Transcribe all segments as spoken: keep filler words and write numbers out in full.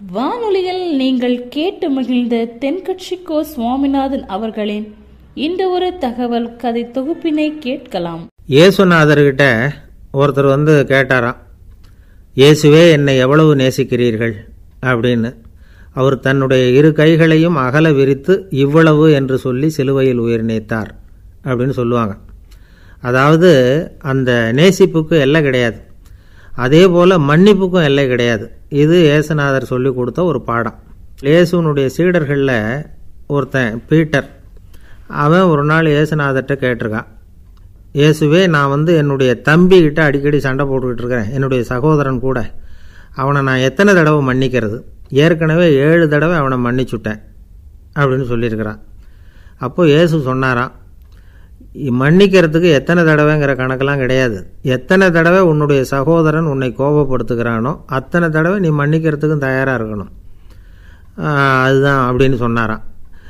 வானொலியில் நீங்கள் கேட்டு மகிழ்ந்த தென்கட்சிக்கோ சுவாமிநாதன் அவர்களின் இந்த ஒரு தகவல் கதை தொகுப்பினை கேட்கலாம். இயேசுநாதர்கிட்ட ஒருத்தர் வந்து கேட்டாராம், இயேசுவே என்னை எவ்வளவு நேசிக்கிறீர்கள் அப்படின்னு. அவர் தன்னுடைய இரு கைகளையும் அகல விரித்து இவ்வளவு என்று சொல்லி சிலுவையில் உயிர் நீத்தார் அப்படின்னு சொல்லுவாங்க. அதாவது அந்த நேசிப்புக்கு எல்லை கிடையாது, அதே போல் மன்னிப்புக்கும் எல்லை கிடையாது. இது இயேசுநாதர் சொல்லி கொடுத்த ஒரு பாடம். இயேசுனுடைய சீடர்களில் ஒருத்தன் பீட்டர், அவன் ஒரு நாள் இயேசுநாதர்கிட்ட கேட்டிருக்கான், இயேசுவே நான் வந்து என்னுடைய தம்பிக்கிட்ட அடிக்கடி சண்டை போட்டுக்கிட்டு இருக்கிறேன், என்னுடைய சகோதரன் கூட, அவனை நான் எத்தனை தடவை மன்னிக்கிறது? ஏற்கனவே ஏழு தடவை அவனை மன்னிச்சுட்டேன் அப்படின்னு சொல்லியிருக்கிறான். அப்போது இயேசு சொன்னாராம், மன்னிக்கிறதுக்கு எத்தனை தடவைங்கிற கணக்கெல்லாம் கிடையாது. எத்தனை தடவை உன்னுடைய சகோதரன் உன்னை கோபப்படுத்துகிறானோ அத்தனை தடவை நீ மன்னிக்கிறதுக்கும் தயாராக இருக்கணும், அதுதான் அப்படின்னு சொன்னாராம்.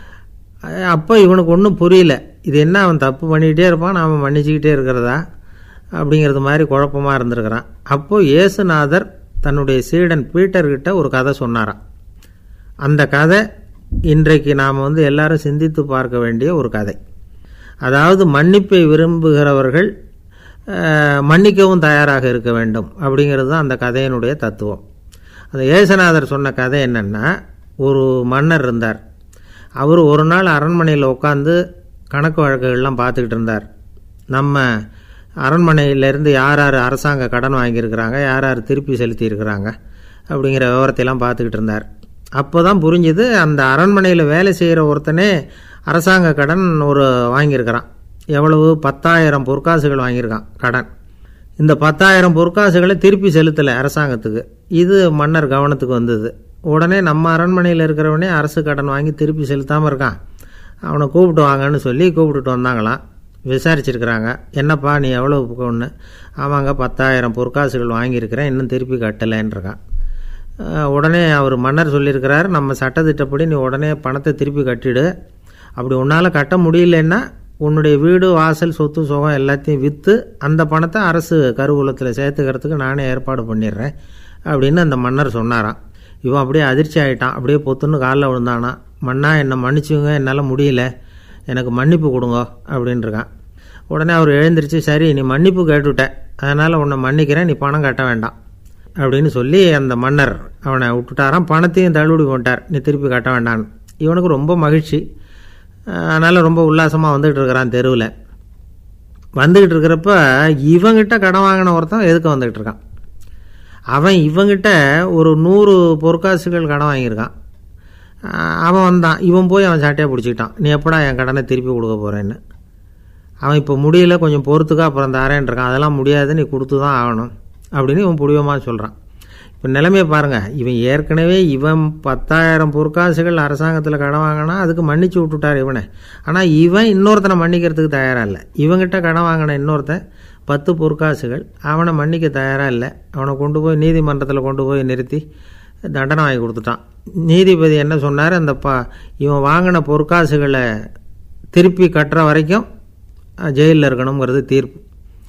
அப்போ இவனுக்கு ஒன்றும் புரியல, இது என்ன அவன் தப்பு பண்ணிக்கிட்டே இருப்பான், நாம் மன்னிச்சுக்கிட்டே இருக்கிறதா அப்படிங்கிறது மாதிரி குழப்பமாக இருந்திருக்கிறான். அப்போது இயேசுநாதர் தன்னுடைய சீடன் பீட்டர்கிட்ட ஒரு கதை சொன்னாராம். அந்த கதை இன்றைக்கு நாம் வந்து எல்லாரும் சிந்தித்து பார்க்க வேண்டிய ஒரு கதை. அதாவது மன்னிப்பை விரும்புகிறவர்கள் மன்னிக்கவும் தயாராக இருக்க வேண்டும் அப்படிங்கிறது தான் அந்த கதையினுடைய தத்துவம். அந்த இயேசுநாதர் சொன்ன கதை என்னென்னா, ஒரு மன்னர் இருந்தார். அவர் ஒரு நாள் அரண்மனையில் உட்காந்து கணக்கு வழக்குகள்லாம் பார்த்துக்கிட்டு இருந்தார். நம்ம அரண்மனையிலேருந்து யார் யார் அரசாங்க கடன் வாங்கியிருக்கிறாங்க, யார் யார் திருப்பி செலுத்தியிருக்கிறாங்க அப்படிங்கிற விவரத்தையெல்லாம் பார்த்துக்கிட்டு இருந்தார். அப்போ தான் புரிஞ்சுது, அந்த அரண்மனையில் வேலை செய்கிற ஒருத்தனே அரசாங்க கடன் ஒரு வாங்கியிருக்கிறான். எவ்வளவு? பத்தாயிரம் பொற்காசுகள் வாங்கியிருக்கான் கடன். இந்த பத்தாயிரம் பொற்காசுகளை திருப்பி செலுத்தலை அரசாங்கத்துக்கு. இது மன்னர் கவனத்துக்கு வந்தது. உடனே நம்ம அரண்மனையில் இருக்கிறவனே அரசு கடன் வாங்கி திருப்பி செலுத்தாமல் இருக்கான், அவனை கூப்பிட்டு வாங்கன்னு சொல்லி கூப்பிட்டுட்டு வந்தாங்களாம். விசாரிச்சிருக்கிறாங்க, என்னப்பா நீ எவ்வளோ ஒன்று? ஆமாங்க, பத்தாயிரம் பொற்காசுகள் வாங்கியிருக்கிறேன், இன்னும் திருப்பி கட்டலைன்றிருக்கான். உடனே அவர் மன்னர் சொல்லியிருக்கிறார், நம்ம சட்டத்திட்டப்படி நீ உடனே பணத்தை திருப்பி கட்டிடு, அப்படி உன்னால் கட்ட முடியலன்னா உன்னுடைய வீடு வாசல் சொத்து சுகம் எல்லாத்தையும் விற்று அந்த பணத்தை அரசு கருவூலத்தில் சேர்த்துக்கிறதுக்கு நானே ஏற்பாடு பண்ணிடுறேன் அப்படின்னு அந்த மன்னர் சொன்னாராம். இவன் அப்படியே அதிர்ச்சி ஆகிட்டான், அப்படியே பொத்துன்னு காலில் விழுந்தானா, மன்னா என்னை மன்னிச்சுங்க, என்னால் முடியல, எனக்கு மன்னிப்பு கொடுங்க அப்படின்ட்டுருக்கான். உடனே அவர் எழுந்திரிச்சு, சரி நீ மன்னிப்பு கேட்டுவிட்ட, அதனால் உன்னை மன்னிக்கிறேன், நீ பணம் கட்ட வேண்டாம் அப்படின்னு சொல்லி அந்த மன்னர் அவனை விட்டுட்டாராம். பணத்தையும் தள்ளுபடி பண்ணிட்டார், நீ திருப்பி கட்ட வேண்டான்னு. இவனுக்கு ரொம்ப மகிழ்ச்சி, அதனால் ரொம்ப உல்லாசமாக வந்துக்கிட்டு இருக்கிறான். தெருவில் வந்துக்கிட்டு இருக்கிறப்ப இவங்கிட்ட கடன் வாங்கின ஒருத்தன் எதுக்கு வந்துக்கிட்டு இருக்கான். அவன் இவங்கிட்ட ஒரு நூறு பொற்காசுகள் கடன் வாங்கியிருக்கான். அவன் வந்தான், இவன் போய் அவன் சாட்டையாக பிடிச்சிக்கிட்டான், நீ எப்படா என் கடனை திருப்பி கொடுக்க போகிறேன்னு. அவன் இப்போ முடியல, கொஞ்சம் பொறுத்துக்கா, அப்புறம் தரேன் இருக்கான். அதெல்லாம் முடியாது, நீ கொடுத்து தான் ஆகணும் அப்படின்னு இவன் புடிவமாக சொல்கிறான். இப்போ நிலைமையை பாருங்கள், இவன் ஏற்கனவே இவன் பத்தாயிரம் பொற்காசுகள் அரசாங்கத்தில் கடன் வாங்கினா அதுக்கு மன்னிச்சு விட்டுட்டார் இவனை. ஆனால் இவன் இன்னொருத்தனை மன்னிக்கிறதுக்கு தயாராக இல்லை. இவங்கிட்ட கடன் வாங்கின இன்னொருத்தன் பத்து பொற்காசுகள், அவனை மன்னிக்க தயாராக இல்லை. அவனை கொண்டு போய் நீதிமன்றத்தில் கொண்டு போய் நிறுத்தி தண்டனை வாங்கி கொடுத்துட்டான். நீதிபதி என்ன சொன்னார், அந்த ப இவன் வாங்கின பொற்காசுகளை திருப்பி கட்டுற வரைக்கும் ஜெயிலில் இருக்கணுங்கிறது தீர்ப்பு.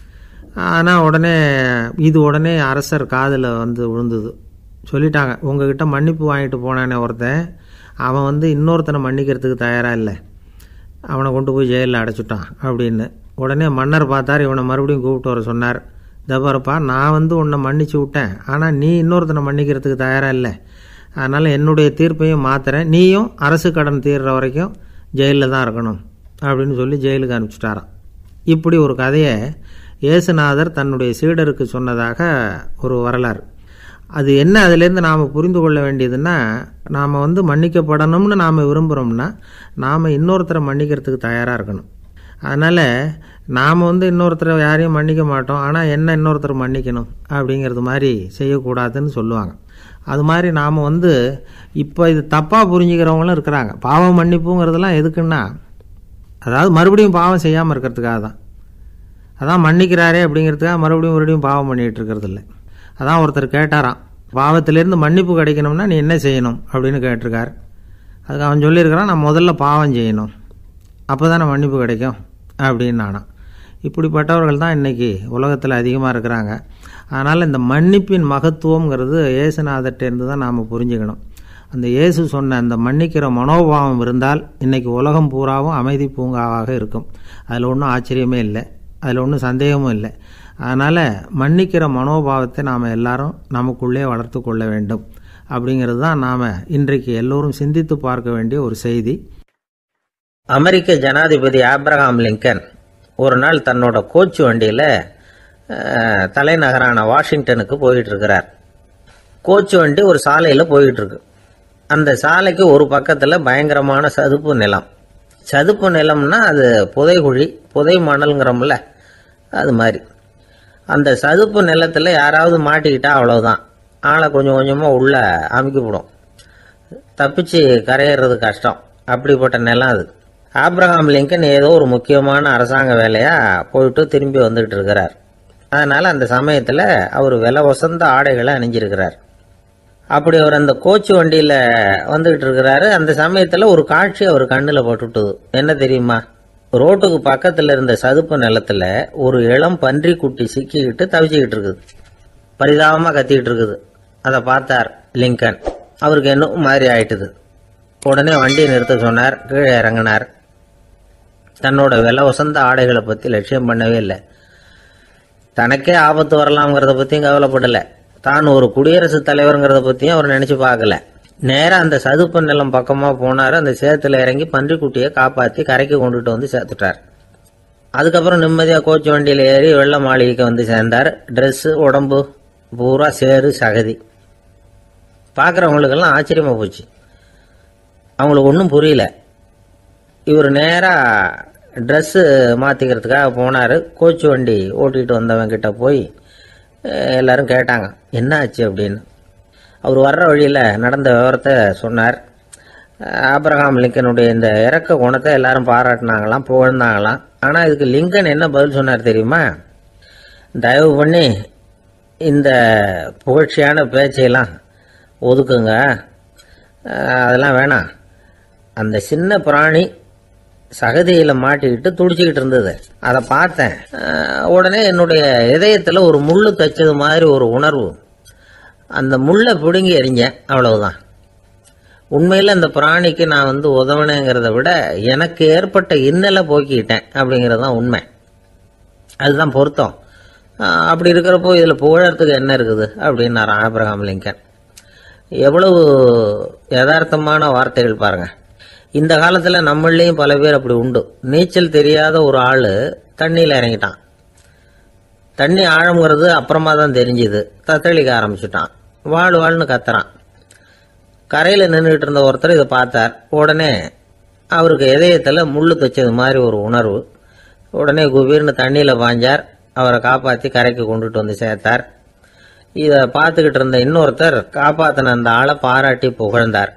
ஆனால் உடனே இது உடனே அரசர் காதில் வந்து விழுந்தது. சொல்லிட்டாங்க, உங்ககிட்ட மன்னிப்பு வாங்கிட்டு போனானே ஒருத்தன், அவன் வந்து இன்னொருத்தனை மன்னிக்கிறதுக்கு தயாராக இல்லை, அவனை கொண்டு போய் ஜெயிலில் அடைச்சிட்டான் அப்படின்னு. உடனே மன்னர் பார்த்தார், இவனை மறுபடியும் கூப்பிட்டு வர சொன்னார். தபாரப்பா, நான் வந்து உன்னை மன்னிச்சு விட்டேன், ஆனால் நீ இன்னொருத்தனை மன்னிக்கிறதுக்கு தயாராக இல்லை, அதனால் என்னுடைய தீர்ப்பையும் மாற்றுறேன், நீயும் அரசு கடன் தீர்ற வரைக்கும் ஜெயிலில் தான் இருக்கணும் அப்படின்னு சொல்லி ஜெயிலுக்கு அனுப்பிச்சிட்டாரான். இப்படி ஒரு கதையை இயேசுநாதர் தன்னுடைய சீடருக்கு சொன்னதாக ஒரு வரலாறு. அது என்ன, அதிலேருந்து நாம் புரிந்து கொள்ள வேண்டியதுன்னா, நாம் வந்து மன்னிக்கப்படணும்னு நாம் விரும்புகிறோம்னா நாம் இன்னொருத்தரை மன்னிக்கிறதுக்கு தயாராக இருக்கணும். அதனால் நாம் வந்து இன்னொருத்தரை யாரையும் மன்னிக்க மாட்டோம், ஆனால் என்ன இன்னொருத்தர் மன்னிக்கணும் அப்படிங்கிறது மாதிரி செய்யக்கூடாதுன்னு சொல்லுவாங்க. அது மாதிரி நாம் வந்து இப்போ இது தப்பாக புரிஞ்சுக்கிறவங்களும் இருக்கிறாங்க. பாவம் மன்னிப்புங்கிறதுலாம் எதுக்குன்னா, அதாவது மறுபடியும் பாவம் செய்யாமல் இருக்கிறதுக்காக தான். அதான் மன்னிக்கிறாரே அப்படிங்கிறதுக்காக மறுபடியும் மறுபடியும் பாவம் பண்ணிகிட்டு இருக்கிறது இல்லை. அதான் ஒருத்தர் கேட்டாராம், பாவத்திலேருந்து மன்னிப்பு கிடைக்கணும்னா நீ என்ன செய்யணும் அப்படின்னு கேட்டிருக்கார். அதுக்கு அவன் சொல்லியிருக்கிறான், நான் முதல்ல பாவம் செய்யணும், அப்போ தானே மன்னிப்பு கிடைக்கும் அப்படின்னு நானாம். இப்படிப்பட்டவர்கள் தான் இன்றைக்கி உலகத்தில் அதிகமாக இருக்கிறாங்க. அதனால் இந்த மன்னிப்பின் மகத்துவங்கிறது இயேசுநாதர்கிட்டேருந்து தான் நாம் புரிஞ்சுக்கணும். அந்த இயேசு சொன்ன அந்த மன்னிக்கிற மனோபாவம் இருந்தால் இன்னைக்கு உலகம் பூராவும் அமைதி பூங்காவாக இருக்கும். அதில் ஒன்றும் ஆச்சரியமே இல்லை, அதில் ஒன்றும் சந்தேகமும் இல்லை. அதனால் மன்னிக்கிற மனோபாவத்தை நாம் எல்லாரும் நமக்குள்ளே வளர்த்து கொள்ள வேண்டும். அப்படிங்கிறது தான் நாம் இன்றைக்கு எல்லோரும் சிந்தித்து பார்க்க வேண்டிய ஒரு செய்தி. அமெரிக்க ஜனாதிபதி ஆப்ரஹாம் லிங்கன் ஒரு நாள் தன்னோட கோச்சு வண்டியில் தலைநகரான வாஷிங்டனுக்கு போயிட்டு இருக்கிறார். கோச்சு வண்டி ஒரு சாலையில் போயிட்டு இருக்கு. அந்த சாலைக்கு ஒரு பக்கத்தில் பயங்கரமான சதுப்பு நிலம். சதுப்பு நிலம்னா அது புதைகுழி, புதை மணல்ங்கிறோம்ல, அது மாதிரி. அந்த சதுப்பு நிலத்தில் யாராவது மாட்டிக்கிட்டா அவ்வளவுதான், ஆளை கொஞ்சம் கொஞ்சமாக உள்ள அமுக்கிவிடும், தப்பிச்சு கரையிறது கஷ்டம். அப்படிப்பட்ட நிலம் அது. ஆப்ரஹாம் லிங்கன் ஏதோ ஒரு முக்கியமான அரசாங்க வேலையாக போயிட்டு திரும்பி வந்துக்கிட்டு இருக்கிறார். அதனால் அந்த சமயத்தில் அவர் விலை வசந்த ஆடைகளை அணிஞ்சிருக்கிறார். அப்படி அவர் அந்த கோச்சு வண்டியில் வந்துக்கிட்டு இருக்கிறாரு. அந்த சமயத்தில் ஒரு காட்சி அவர் கண்ணில் பட்டுட்டுது. என்ன தெரியுமா? ரோட்டுக்கு பக்கத்தில் இருந்த சதுப்பு நிலத்தில் ஒரு இளம் பன்றி குட்டி சிக்கிக்கிட்டு தவிச்சிக்கிட்டு இருக்குது, பரிதாபமாக கத்திக்கிட்டு இருக்குது. அதை பார்த்தார் லிங்கன். அவருக்கு என்ன மாதிரி ஆயிட்டுது. உடனே வண்டியை நிறுத்த சொன்னார். கீழே இறங்கினார். தன்னோட விலை வசந்த ஆடைகளை பற்றி லட்சியம் பண்ணவே இல்லை. தனக்கே ஆபத்து வரலாம்ங்கிறத பற்றியும் கவலைப்படலை. தான் ஒரு குடியரசுத் தலைவருங்கிறத பற்றியும் அவர் நினச்சி பார்க்கல. நேராக அந்த சதுப்பு நிலம் பக்கமாக போனார். அந்த சேத்துல இறங்கி பன்றிக்குட்டியை காப்பாற்றி கரைக்கு கொண்டுட்டு வந்து சேர்த்துட்டார். அதுக்கப்புறம் நிம்மதியாக கோச்சு வண்டியில் ஏறி வெள்ள மாளிகைக்கு வந்து சேர்ந்தார். ட்ரெஸ்ஸு உடம்பு பூரா சேரு சகதி. பார்க்குறவங்களுக்கெல்லாம் ஆச்சரியமாக போச்சு. அவங்களுக்கு ஒன்றும் புரியல. இவர் நேராக ட்ரெஸ்ஸு மாற்றிக்கிறதுக்காக போனார். கோச்சு வண்டி ஓட்டிகிட்டு வந்தவங்கிட்ட போய் எல்லாரும் கேட்டாங்க என்ன ஆச்சு அப்படின்னு. அவர் வர்ற வழியில் நடந்த விவரத்தை சொன்னார். ஆப்ரஹாம் லிங்கனுடைய இந்த இறக்க குணத்தை எல்லாரும் பாராட்டினாங்களாம், புகழ்ந்தாங்களாம். ஆனால் இதுக்கு லிங்கன் என்ன பதில் சொன்னார் தெரியுமா? தயவு பண்ணி இந்த புகழ்ச்சியான பேச்சையெல்லாம் ஒதுக்குங்க, அதெல்லாம் வேணாம். அந்த சின்ன பிராணி சகதியில் மாட்டிக்கிட்டு துடிச்சிக்கிட்டு இருந்தது, அதை பார்த்தேன். உடனே என்னுடைய இதயத்தில் ஒரு முள்ளு தைச்சது மாதிரி ஒரு உணர்வு. அந்த முள்ளை பிடுங்கி எறிஞ்சேன், அவ்வளவுதான். உண்மையில் அந்த பிராணிக்கு நான் வந்து உதவினேங்கிறத விட எனக்கு ஏற்பட்ட இன்னலை போக்கிட்டேன் அப்படிங்கிறது தான் உண்மை. அதுதான் பொருத்தம். அப்படி இருக்கிறப்போ இதில் புகழறதுக்கு என்ன இருக்குது அப்படின்னாரு ஆப்ரஹாம் லிங்கன். எவ்வளவு யதார்த்தமான வார்த்தைகள் பாருங்க. இந்த காலத்தில் நம்மளையும் பல பேர் அப்படி உண்டு. நீச்சல் தெரியாத ஒரு ஆள் தண்ணியில் இறங்கிட்டான். தண்ணி ஆழம்ங்கிறது அப்புறமா தான் தெரிஞ்சுது. தத்தளிக்க ஆரம்பிச்சுட்டான். வாழ் வாழ்னு கத்துறான். கரையில் நின்றுட்டு இருந்த ஒருத்தர் இதை பார்த்தார். உடனே அவருக்கு இதயத்தில் முள்ளு தைச்சது மாதிரி ஒரு உணர்வு. உடனே குபீர்னு தண்ணியில் பாஞ்சார். அவரை காப்பாற்றி கரைக்கு கொண்டுட்டு வந்து சேர்த்தார். இதை பார்த்துக்கிட்டு இருந்த இன்னொருத்தர் காப்பாற்றின அந்த ஆளை பாராட்டி புகழ்ந்தார்.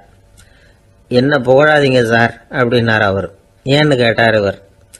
என்ன புகழாதீங்க சார் அப்படின்னார் அவர். ஏன்னு கேட்டார் இவர்.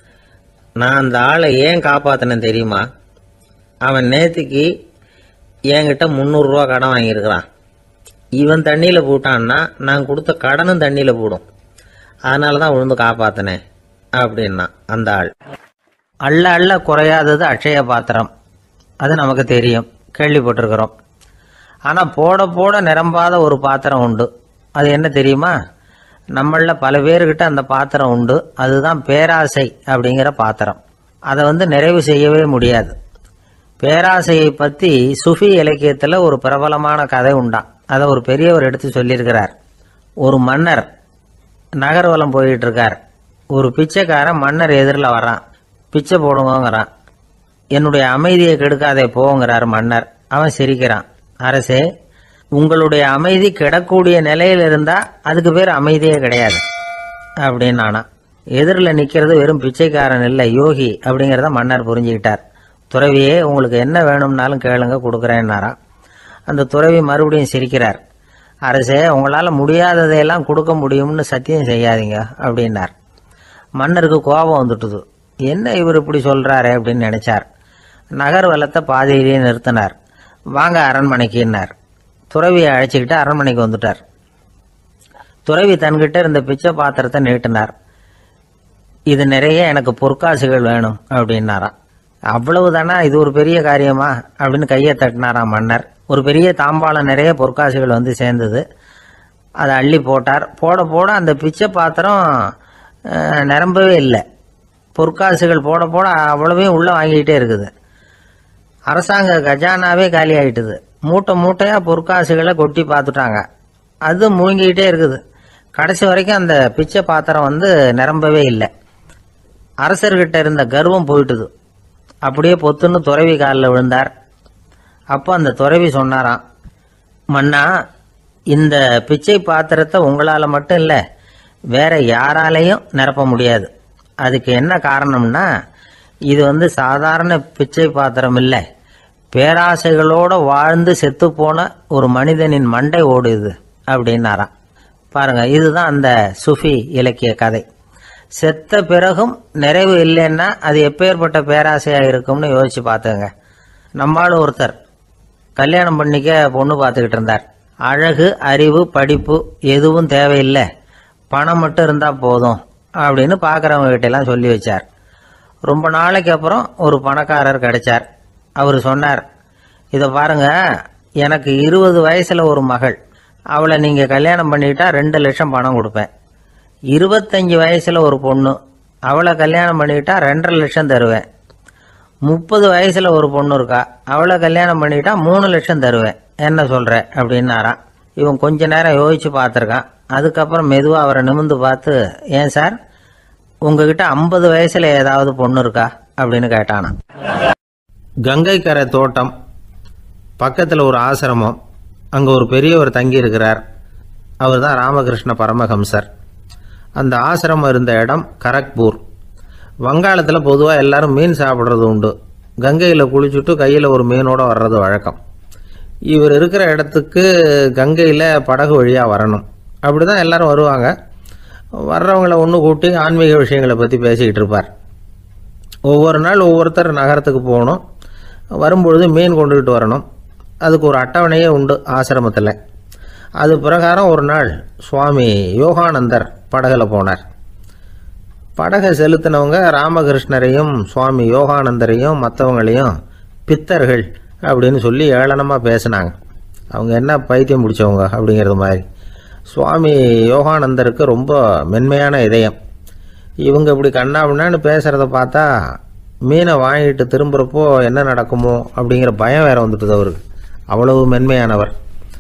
நான் அந்த ஆளை ஏன் காப்பாற்றினேன் தெரியுமா? அவன் நேற்றுக்கு என்கிட்ட முந்நூறுரூவா கடன் வாங்கியிருக்கிறான். இவன் தண்ணியில் போட்டான்னா நான் கொடுத்த கடனும் தண்ணியில் போடும். அதனால தான் விழுந்து காப்பாற்றினேன் அப்படின்னா அந்த ஆள். அள்ள அள்ள குறையாதது அட்சய பாத்திரம், அது நமக்கு தெரியும், கேள்விப்பட்டிருக்கிறோம். ஆனால் போட போட நிரம்பாத ஒரு பாத்திரம் உண்டு. அது என்ன தெரியுமா? நம்மள பல பேர்கிட்ட அந்த பாத்திரம் உண்டு. அதுதான் பேராசை அப்படிங்கிற பாத்திரம். அதை வந்து நிறைவு செய்யவே முடியாது. பேராசையை பற்றி சுஃபி இலக்கியத்தில் ஒரு பிரபலமான கதை உண்டாம். அதை ஒரு பெரியவர் எடுத்து சொல்லியிருக்கிறார். ஒரு மன்னர் நகர்வலம் போயிட்டு இருக்கார். ஒரு பிச்சைக்காரன் மன்னர் எதிரில் வர்றான். பிச்சை போடுங்கிறான். என்னுடைய அமைதியை கெடுக்காதே போங்கிறார் மன்னர். அவன் சிரிக்கிறான். அரசே, உங்களுடைய அமைதி கெடக்கூடிய நிலையில் இருந்தா அதுக்கு பேர் அமைதியே கிடையாது அப்படின்னு. ஆனா எதிரில் நிற்கிறது வெறும் பிச்சைக்காரன் இல்லை, யோகி அப்படிங்கிறத மன்னர் புரிஞ்சுக்கிட்டார். துறவியே, உங்களுக்கு என்ன வேணும்னாலும் கேளுங்க, கொடுக்குறேன்னாராம். அந்த துறவி மறுபடியும் சிரிக்கிறார். அரசே, உங்களால் முடியாததையெல்லாம் கொடுக்க முடியும்னு சத்தியம் செய்யாதீங்க அப்படின்னார். மன்னருக்கு கோபம் வந்துட்டுது. என்ன இவர் இப்படி சொல்றாரு அப்படின்னு நினைச்சார். நகர் வலத்தை பாதையிலேயே நிறுத்தினார். வாங்க அரண்மனைக்குன்னார். துறவியை அழைச்சிக்கிட்டு அரண்மனைக்கு வந்துட்டார். துறவி தன்கிட்ட இருந்த பிச்சை பாத்திரத்தை நீட்டினார். இது நிறைய எனக்கு பொற்காசுகள் வேணும் அப்படின்னாராம். அவ்வளவுதானா, இது ஒரு பெரிய காரியமா அப்படின்னு கையை தட்டினாராம் மன்னர். ஒரு பெரிய தாம்பாளம் நிறைய பொற்காசுகள் வந்து சேர்ந்தது. அதை அள்ளி போட்டார். போட போட அந்த பிச்சை பாத்திரம் நிரம்பவே இல்லை. பொற்காசுகள் போட போட அவ்வளவையும் உள்ளே வாங்கிக்கிட்டே இருக்குது. அரசாங்க கஜானாவே காலி ஆகிட்டுது. மூட்டை மூட்டையாக பொற்காசுகளை கொட்டி பார்த்துட்டாங்க. அது முழுங்கிக்கிட்டே இருக்குது. கடைசி வரைக்கும் அந்த பிச்சை பாத்திரம் வந்து நிரம்பவே இல்லை. அரசர்கிட்ட இருந்த கர்வம் போயிட்டுது. அப்படியே பொத்துன்னு துறவி காலில் விழுந்தார். அப்போ அந்த துறவி சொன்னாராம், மன்னா, இந்த பிச்சை பாத்திரத்தை உங்களால் மட்டும் இல்லை, வேற யாராலையும் நிரப்ப முடியாது. அதுக்கு என்ன காரணம்னா, இது வந்து சாதாரண பிச்சை பாத்திரம் இல்லை, பேராசைகளோடு வாழ்ந்து செத்து போன ஒரு மனிதனின் மண்டை ஓடுது அப்படின்னாராம். பாருங்க, இதுதான் அந்த சுஃபி இலக்கிய கதை. செத்த பிறகும் நிறைவு இல்லைன்னா அது எப்பேற்பட்ட பேராசையாக இருக்கும்னு யோசிச்சு பார்த்துங்க. நம்மால் ஒருத்தர் கல்யாணம் பண்ணிக்க பொண்ணு பார்த்துக்கிட்டு இருந்தார். அழகு, அறிவு, படிப்பு எதுவும் தேவையில்லை, பணம் மட்டும் இருந்தால் போதும் அப்படின்னு பார்க்குறவங்க கிட்டெல்லாம் சொல்லி வச்சார். ரொம்ப நாளைக்கு அப்புறம் ஒரு பணக்காரர் கிடைச்சார். அவர் சொன்னார், இதை பாருங்க, எனக்கு இருபது வயசில் ஒரு மகள், அவளை நீங்கள் கல்யாணம் பண்ணிக்கிட்டா ரெண்டு லட்சம் பணம் கொடுப்பேன். இருபத்தஞ்சி வயசில் ஒரு பொண்ணு, அவளை கல்யாணம் பண்ணிக்கிட்டா ரெண்டரை லட்சம் தருவேன். முப்பது வயசில் ஒரு பொண்ணு இருக்கா, அவளை கல்யாணம் பண்ணிக்கிட்டா மூணு லட்சம் தருவேன். என்ன சொல்கிற அப்படின்னாராம். இவன் கொஞ்ச நேரம் யோசிச்சு பார்த்துருக்கான். அதுக்கப்புறம் மெதுவாக அவரை நிமிர்ந்து பார்த்து, ஏன் சார், உங்ககிட்ட ஐம்பது வயசில் ஏதாவது பொண்ணு இருக்கா அப்படின்னு கேட்டானா. கங்கை கரை தோட்டம் பக்கத்தில் ஒரு ஆசிரமம். அங்கே ஒரு பெரியவர் தங்கி இருக்கிறார். அவர் தான் ராமகிருஷ்ண பரமஹம்சர். அந்த ஆசிரமம் இருந்த இடம் கரக்பூர். வங்காளத்தில் பொதுவாக எல்லாரும் மீன் சாப்பிட்றது உண்டு. கங்கையில் குளிச்சுட்டு கையில் ஒரு மீனோடு வர்றது வழக்கம். இவர் இருக்கிற இடத்துக்கு கங்கையில் படகு வழியாக வரணும். அப்படி தான் எல்லோரும் வருவாங்க. வர்றவங்களை ஒன்று கூட்டி ஆன்மீக விஷயங்களை பற்றி பேசிக்கிட்டு இருப்பார். ஒவ்வொரு நாள் ஒவ்வொருத்தர் நகரத்துக்கு போகணும். வரும்பொழுது மீன் கொண்டுகிட்டு வரணும். அதுக்கு ஒரு அட்டவணையே உண்டு ஆசிரமத்தில். அது பிரகாரம் ஒரு நாள் சுவாமி யோகானந்தர் படகுல போனார். படகை செலுத்தினவங்க ராமகிருஷ்ணரையும் சுவாமி யோகானந்தரையும் மற்றவங்களையும் பித்தர்கள் அப்படின்னு சொல்லி ஏளனமாக பேசினாங்க. அவங்க என்ன பைத்தியம் பிடிச்சவங்க அப்படிங்கிறது மாதிரி. சுவாமி யோகானந்தருக்கு ரொம்ப மென்மையான இதயம். இவங்க இப்படி கண்ணாபின்னான்னு பேசுகிறத பார்த்தா மீனை வாங்கிட்டு திரும்புகிறப்போ என்ன நடக்குமோ அப்படிங்கிற பயம் வேறு வந்துட்டுது அவருக்கு. அவ்வளவு மென்மையானவர்.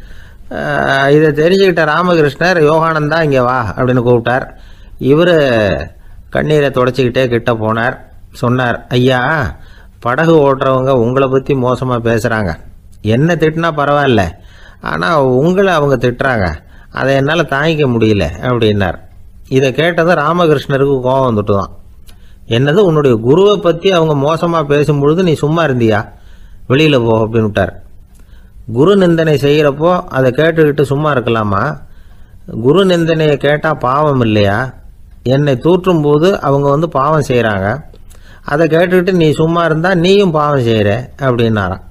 இதை தெரிஞ்சுக்கிட்ட ராமகிருஷ்ணர், யோகானந்தா இங்கே வா அப்படின்னு கூப்பிட்டார். இவர் கண்ணீரை தொடச்சிக்கிட்டே கிட்ட போனார். சொன்னார், ஐயா, படகு ஓட்டுறவங்க உங்களை பற்றி மோசமாக பேசுகிறாங்க. என்ன திட்டினா பரவாயில்ல, ஆனால் உங்களை அவங்க திட்டுறாங்க, அதை என்னால் தாங்கிக்க முடியல அப்படின்னார். இதை கேட்டதும் ராமகிருஷ்ணருக்கு கோபம் வந்துட்டு தான். என்னது, உன்னுடைய குருவை பற்றி அவங்க மோசமாக பேசும்பொழுது நீ சும்மா இருந்தியா, வெளியில் போ அப்படின்னு விட்டார். குரு நிந்தனை செய்கிறப்போ அதை கேட்டுக்கிட்டு சும்மா இருக்கலாமா? குரு நிந்தனையை கேட்டால் பாவம் இல்லையா? என்னை தூற்றும் போது அவங்க வந்து பாவம் செய்கிறாங்க, அதை கேட்டுக்கிட்டு நீ சும்மா இருந்தால் நீயும் பாவம் செய்கிற அப்படின்னாராம்.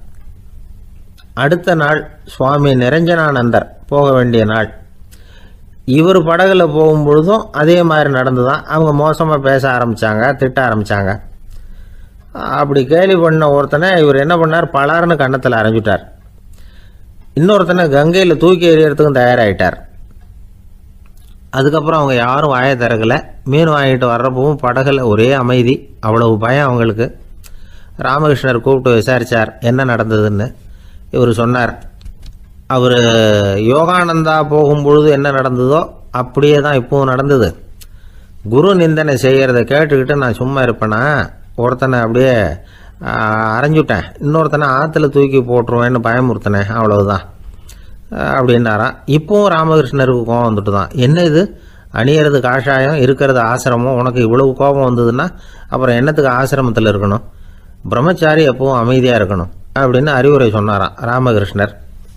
அடுத்த நாள் சுவாமி நிரஞ்சனானந்தர் போக வேண்டிய நாள். இவர் படகுல போகும்பொழுதும் அதே மாதிரி நடந்து தான். அவங்க மோசமாக பேச ஆரம்பித்தாங்க, திட்ட ஆரம்பித்தாங்க. அப்படி கேலி பண்ண ஒருத்தனை இவர் என்ன பண்ணார், பலார்னு கன்னத்தில் அரைஞ்சிட்டார். இன்னொருத்தனை கங்கையில் தூக்கி எறியறதுக்கும் தயாராகிட்டார். அதுக்கப்புறம் அவங்க யாரும் வாயை திறக்கலை. மீன் வாங்கிட்டு வர்றப்பவும் படகுல ஒரே அமைதி. அவ்வளவு பயம் அவங்களுக்கு. ராமகிருஷ்ணர் கூப்பிட்டு விசாரித்தார் என்ன நடந்ததுன்னு. இவர் சொன்னார், அவர் யோகானந்தா போகும்பொழுது என்ன நடந்ததோ அப்படியே தான் இப்பவும் நடந்தது. குரு நிந்தனை செய்கிறத கேட்டுக்கிட்டு நான் சும்மா இருப்பேனா, ஒருத்தனை அப்படியே அரைஞ்சுட்டேன், இன்னொருத்தனை ஆற்றுல தூக்கி போட்டுருவேன்னு பயமுறுத்தினேன், அவ்வளவுதான் அப்படின்னாராம். இப்போவும் ராமகிருஷ்ணருக்கு கோபம் வந்துட்டு தான். என்ன இது, அணியறது காஷாயம், இருக்கிறது ஆசிரமம், உனக்கு இவ்வளவு கோபம் வந்ததுன்னா அப்புறம் என்னத்துக்கு ஆசிரமத்தில் இருக்கணும், பிரம்மச்சாரி எப்பவும் அமைதியாக இருக்கணும் அப்படின்னு அறிவுரை சொன்னாராம் ராமகிருஷ்ணர்.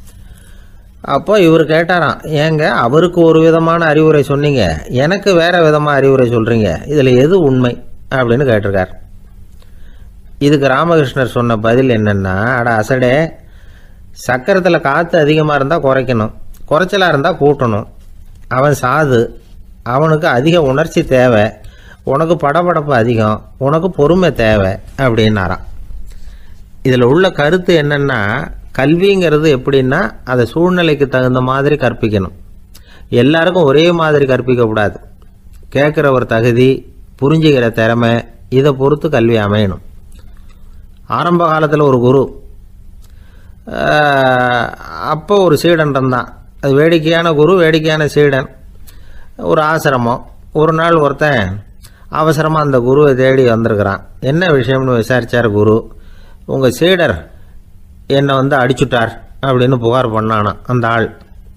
அப்போ இவர் கேட்டாராம், ஏங்க அவருக்கு ஒரு விதமான அறிவுரை சொன்னீங்க, எனக்கு வேற விதமாக அறிவுரை சொல்கிறீங்க, இதில் எது உண்மை அப்படின்னு கேட்டிருக்கார். இதுக்கு ராமகிருஷ்ணர் சொன்ன பதில் என்னென்னா, அட அசடே, சக்கரத்தில் காற்று அதிகமாக இருந்தால் குறைக்கணும், குறைச்சலாக இருந்தால் கூட்டணும். அவன் சாது, அவனுக்கு அதிக உணர்ச்சி தேவை, உனக்கு படபடப்பு அதிகம், உனக்கு பொறுமை தேவை அப்படின்னாராம். இதில் உள்ள கருத்து என்னென்னா, கல்விங்கிறது எப்படின்னா அதை சூழ்நிலைக்கு தகுந்த மாதிரி கற்பிக்கணும். எல்லாருக்கும் ஒரே மாதிரி கற்பிக்கக்கூடாது. கேட்குற ஒரு தகுதி, புரிஞ்சுக்கிற திறமை, இதை பொறுத்து கல்வி அமையணும். ஆரம்ப காலத்தில் ஒரு குரு, அப்போ ஒரு சீடன் இருந்தான். அது வேடிக்கையான குரு, வேடிக்கையான சீடன். ஒரு ஆசிரமம். ஒரு நாள் ஒருத்தன் அவசரமாக அந்த குருவை தேடி வந்திருக்கிறான். என்ன விஷயம்னு விசாரித்தார் குரு. உங்கள் சீடர் என்னை வந்து அடிச்சுட்டார் அப்படின்னு புகார் பண்ணானா அந்த ஆள்.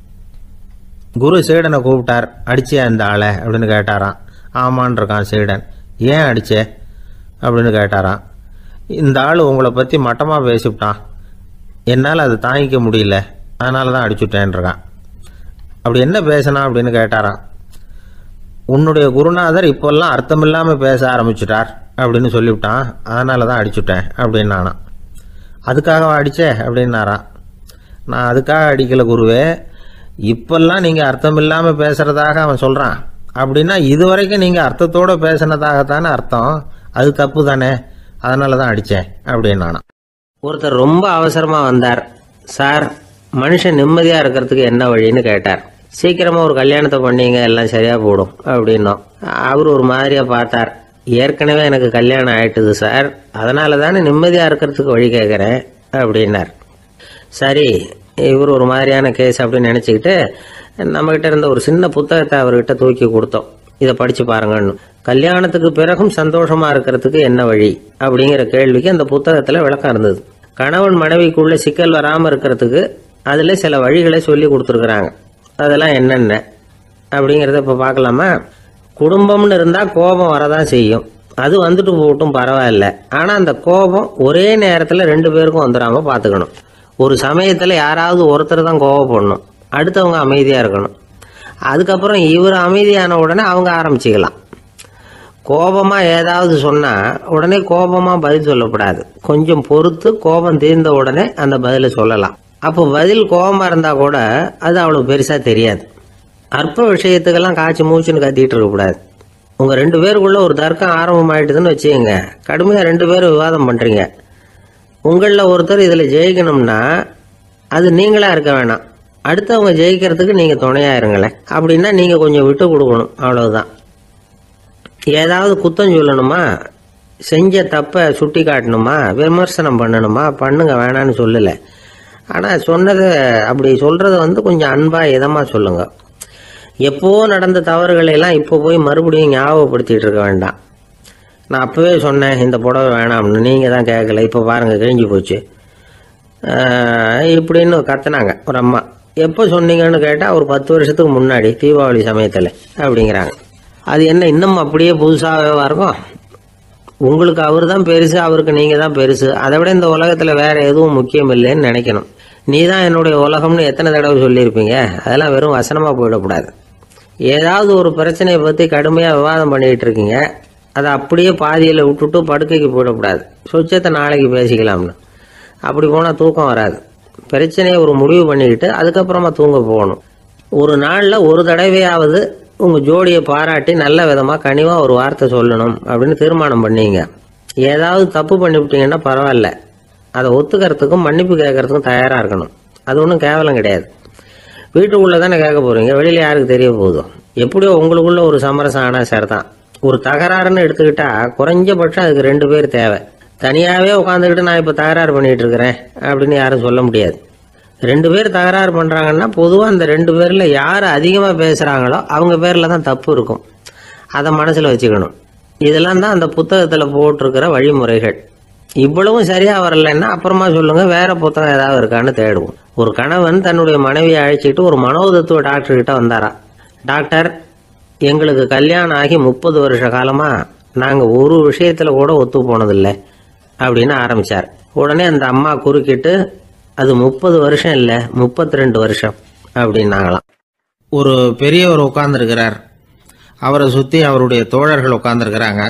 குரு சீடனை கூப்பிட்டார். அடிச்சியா இந்த ஆளை அப்படின்னு கேட்டாரான். ஆமான் இருக்கான் சீடன். ஏன் அடிச்சே அப்படின்னு கேட்டாரான். இந்த ஆள் உங்களை பற்றி மட்டமாக பேசிவிட்டான், என்னால் அதை தாங்கிக்க முடியல, அதனால தான் அடிச்சுட்டேன்ருக்கான். அப்படி என்ன பேசினா அப்படின்னு கேட்டாரான். உன்னுடைய குருநாதர் இப்போல்லாம் அர்த்தமில்லாமல் பேச ஆரம்பிச்சுட்டார் அப்படின்னு சொல்லிவிட்டான், அதனால தான் அடிச்சுட்டேன் அப்படின்னு நானான். அதுக்காக அடித்தே அப்படின்னாரான். நான் அதுக்காக அடிக்கலை குருவே, இப்பெல்லாம் நீங்கள் அர்த்தம் இல்லாமல் பேசுகிறதாக அவன் சொல்கிறான். அப்படின்னா இதுவரைக்கும் நீங்கள் அர்த்தத்தோடு பேசினதாகத்தானே அர்த்தம், அது தப்பு தானே, அதனால தான் அடித்தேன் அப்படின்னு நானான். ஒருத்தர் ரொம்ப அவசரமாக வந்தார். சார், மனுஷன் நிம்மதியாக இருக்கிறதுக்கு என்ன வழின்னு கேட்டார். சீக்கிரமாக ஒரு கல்யாணத்தை பண்ணீங்க, எல்லாம் சரியாக போடும் அப்படின்னோம். அவர் ஒரு மாதிரியாக பார்த்தார். ஏற்கனவே எனக்கு கல்யாணம் ஆயிட்டுது சார், அதனால தானே நிம்மதியாக இருக்கிறதுக்கு வழி கேட்குறேன் அப்படின்னார். சரி, இவர் ஒரு மாதிரியான கேஸ் அப்படின்னு நினச்சிக்கிட்டு நம்மகிட்ட இருந்த ஒரு சின்ன புத்தகத்தை அவர்கிட்ட தூக்கி கொடுத்தோம். இதை படித்து பாருங்கன்னு. கல்யாணத்துக்கு பிறகும் சந்தோஷமாக இருக்கிறதுக்கு என்ன வழி அப்படிங்கிற கேள்விக்கு அந்த புத்தகத்தில் விளக்கம் இருந்தது. கணவன் மனைவிக்குள்ளே சிக்கல் வராமல் இருக்கிறதுக்கு அதில் சில வழிகளை சொல்லி கொடுத்துருக்குறாங்க. அதெல்லாம் என்னென்ன அப்படிங்கிறத இப்போ பார்க்கலாமா? குடும்பம்னு இருந்தால் கோபம் வரதான் செய்யும், அது வந்துட்டு போட்டும் பரவாயில்ல. ஆனால் அந்த கோபம் ஒரே நேரத்தில் ரெண்டு பேருக்கும் வந்துடாமல் பார்த்துக்கணும். ஒரு சமயத்தில் யாராவது ஒருத்தர் தான் கோபப்படணும், அடுத்தவங்க அமைதியாக இருக்கணும். அதுக்கப்புறம் இவர் அமைதியான உடனே அவங்க ஆரம்பிச்சிக்கலாம். கோபமாக ஏதாவது சொன்னால் உடனே கோபமாக பதில் சொல்லக்கூடாது. கொஞ்சம் பொறுத்து கோபம் தீர்ந்த உடனே அந்த பதிலை சொல்லலாம். அப்போ பதில் கோபமாக இருந்தால் கூட அது அவ்வளோ பெருசாக தெரியாது. அற்ப விஷயத்துக்கெல்லாம் காய்ச்சி மூச்சுன்னு கத்திட்டு இருக்கக்கூடாது. உங்கள் ரெண்டு பேருக்குள்ள ஒரு தர்க்கம் ஆரம்பமாயிட்டுதுன்னு வச்சுக்கோங்க. கடுமையாக ரெண்டு பேரும் விவாதம் பண்ணுறீங்க. உங்களில் ஒருத்தர் இதில் ஜெயிக்கணும்னா அது நீங்களாக இருக்க வேணாம், அடுத்தவங்க ஜெயிக்கிறதுக்கு நீங்கள் துணையாக இருங்களேன். அப்படின்னா நீங்கள் கொஞ்சம் விட்டு கொடுக்கணும், அவ்வளவுதான். ஏதாவது குத்தம் சொல்லணுமா, செஞ்ச தப்பை சுட்டி காட்டணுமா, விமர்சனம் பண்ணணுமா, பண்ணுங்க, வேணான்னு சொல்லலை. ஆனால் சொன்னதை அப்படி சொல்கிறத வந்து கொஞ்சம் அன்பாக இதமாக சொல்லுங்க. எப்போ நடந்த தவறுகளையெல்லாம் இப்போ போய் மறுபடியும் ஞாபகப்படுத்திகிட்டு இருக்க வேண்டாம். நான் அப்போவே சொன்னேன் இந்த புடவை வேணாம்னு, நீங்கள் தான் கேட்கல, இப்போ பாருங்கள் கிழிஞ்சு போச்சு இப்படின்னு கத்துனாங்க ஒரு அம்மா. எப்போ சொன்னீங்கன்னு கேட்டால் ஒரு பத்து வருஷத்துக்கு முன்னாடி தீபாவளி சமயத்தில் அப்படிங்கிறாங்க. அது என்ன இன்னும் அப்படியே புதுசாகவே இருக்கும்? உங்களுக்கு அவர் தான் பெருசு, அவருக்கு நீங்கள் தான் பெருசு. அதை விட இந்த உலகத்தில் வேறு எதுவும் முக்கியம் இல்லைன்னு நினைக்கணும். நீ தான் என்னுடைய உலகம்னு எத்தனை தடவை சொல்லியிருப்பீங்க? அதெல்லாம் வெறும் வசனமாக போயிடக்கூடாது. ஏதாவது ஒரு பிரச்சனையை பற்றி கடுமையாக விவாதம் பண்ணிக்கிட்டு இருக்கீங்க, அதை அப்படியே பாதியில் விட்டுட்டு படுக்கைக்கு போயிடக்கூடாது. சொச்சத்தை நாளைக்கு பேசிக்கலாம்னு. அப்படி போனால் தூக்கம் வராது. பிரச்சனையை ஒரு முடிவு பண்ணிக்கிட்டு அதுக்கப்புறமா தூங்க போகணும். ஒரு நாளில் ஒரு தடவையாவது உங்கள் ஜோடியை பாராட்டி நல்ல விதமாக கனிவாக ஒரு வார்த்தை சொல்லணும் அப்படின்னு தீர்மானம் பண்ணீங்க. ஏதாவது தப்பு பண்ணிவிட்டீங்கன்னா பரவாயில்ல, அதை ஒத்துக்கிறதுக்கும் மன்னிப்பு கேட்கறதுக்கும் தயாராக இருக்கணும். அது ஒன்றும் கேவலம் கிடையாது. வீட்டுக்குள்ளே தானே கேட்க போகிறீங்க, வெளியில் யாருக்கு தெரிய போகுதோ? எப்படியோ உங்களுக்குள்ள ஒரு சமரசம் ஆனால் சார் தான். ஒரு தகராறுன்னு எடுத்துக்கிட்டா குறைஞ்சபட்சம் அதுக்கு ரெண்டு பேர் தேவை. தனியாகவே உட்காந்துக்கிட்டு நான் இப்போ தகராறு பண்ணிகிட்டு இருக்கிறேன் அப்படின்னு யாரும் சொல்ல முடியாது. ரெண்டு பேர் தகராறு பண்ணுறாங்கன்னா பொதுவாக அந்த ரெண்டு பேரில் யார் அதிகமாக பேசுகிறாங்களோ அவங்க பேரில் தான் தப்பு இருக்கும். அதை மனசில் வச்சுக்கணும். இதெல்லாம் தான் அந்த புத்தகத்தில் போட்டிருக்கிற வழிமுறைகள். இவ்வளவும் சரியாக வரலைன்னா அப்புறமா சொல்லுங்கள், வேறு புத்தகம் ஏதாவது இருக்கான்னு தேடுவோம். ஒரு கணவன் தன்னுடைய மனைவியை அழைச்சிட்டு ஒரு மனோதத்துவ டாக்டர்கிட்ட வந்தாரா. டாக்டர், எங்களுக்கு கல்யாணம் ஆகி முப்பது வருஷ காலமாக நாங்கள் ஒரு விஷயத்தில் கூட ஒத்து போனதில்லை அப்படின்னு ஆரம்பித்தார். உடனே அந்த அம்மா குறுக்கிட்டு, அது முப்பது வருஷம் இல்லை முப்பத்தி ரெண்டு வருஷம் அப்படின்னாங்களாம். ஒரு பெரியவர் உட்கார்ந்துருக்கிறார். அவரை சுற்றி அவருடைய தோழர்கள் உட்கார்ந்துருக்கிறாங்க.